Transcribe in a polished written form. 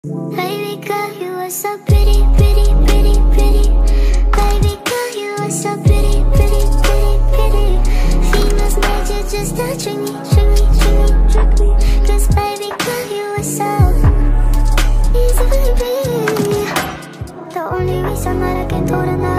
Baby girl, you are so pretty, pretty, pretty, pretty. Baby girl, you are so pretty, pretty, pretty, pretty. Females made you just to trick me, trick me, trick me, trick me. Cause baby girl, you are so easy, baby. The only reason that I can go tonight